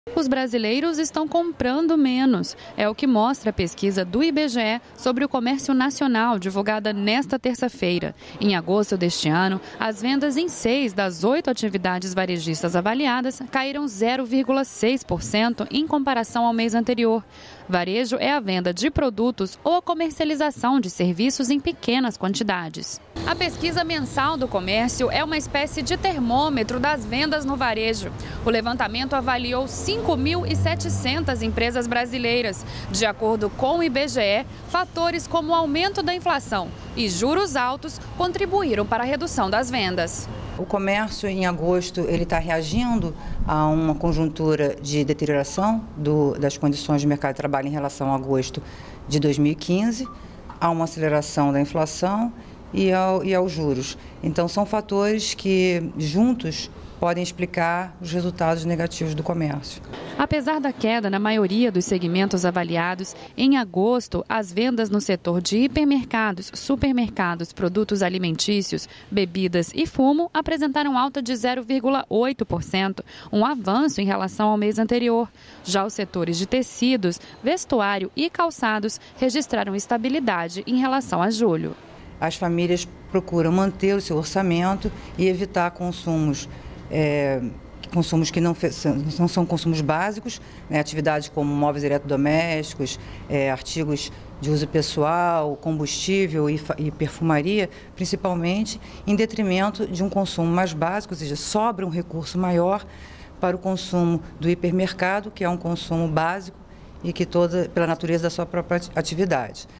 Os brasileiros estão comprando menos. É o que mostra a pesquisa do IBGE sobre o comércio nacional, divulgada nesta terça-feira. Em agosto deste ano, as vendas em 6 das 8 atividades varejistas avaliadas caíram 0,6% em comparação ao mês anterior. Varejo é a venda de produtos ou a comercialização de serviços em pequenas quantidades. A pesquisa mensal do comércio é uma espécie de termômetro das vendas no varejo. O levantamento avaliou 5.700 empresas brasileiras. De acordo com o IBGE, fatores como o aumento da inflação e juros altos contribuíram para a redução das vendas. O comércio, em agosto, ele está reagindo a uma conjuntura de deterioração das condições de mercado de trabalho em relação a agosto de 2015, a uma aceleração da inflação e aos juros. Então, são fatores que, juntos, podem explicar os resultados negativos do comércio. Apesar da queda na maioria dos segmentos avaliados, em agosto, as vendas no setor de hipermercados, supermercados, produtos alimentícios, bebidas e fumo apresentaram alta de 0,8%, um avanço em relação ao mês anterior. Já os setores de tecidos, vestuário e calçados registraram estabilidade em relação a julho. As famílias procuram manter o seu orçamento e evitar consumos que não são consumos básicos, né, atividades como móveis eletrodomésticos, artigos de uso pessoal, combustível e perfumaria, principalmente em detrimento de um consumo mais básico, ou seja, sobra um recurso maior para o consumo do hipermercado, que é um consumo básico e que pela natureza da sua própria atividade.